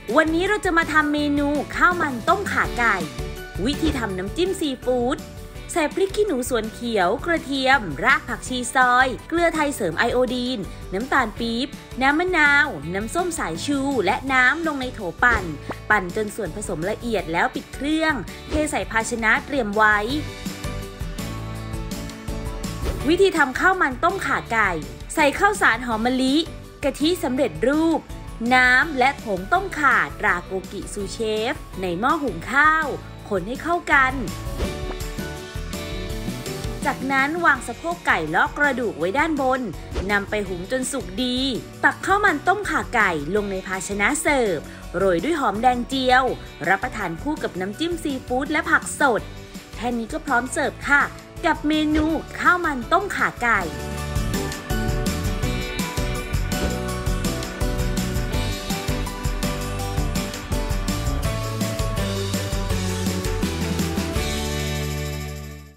วันนี้เราจะมาทำเมนูข้าวมันต้มข่าไก่วิธีทำน้ำจิ้มซีฟู้ดใส่พริกขี้หนูสวนเขียวกระเทียมรากผักชีซอยเกลือไทยเสริมไอโอดีนน้ำตาลปี๊บน้ำมะนาวน้ำส้มสายชูและน้ำลงในโถปั่นจนส่วนผสมละเอียดแล้วปิดเครื่องเทใส่ภาชนะเตรียมไว้วิธีทำข้าวมันต้มข่าไก่ใส่ข้าวสารหอมมะลิกะทิสำเร็จรูปน้ำและผงต้มข่าตราโกกิซูเชฟในหม้อหุงข้าวคนให้เข้ากันจากนั้นวางสะโพกไก่เลาะกระดูกไว้ด้านบนนำไปหุงจนสุกดีตักข้าวมันต้มข่าไก่ลงในภาชนะเสิร์ฟโรยด้วยหอมแดงเจียวรับประทานคู่กับน้ำจิ้มซีฟู้ดและผักสดแค่นี้ก็พร้อมเสิร์ฟค่ะกับเมนูข้าวมันต้มข่าไก่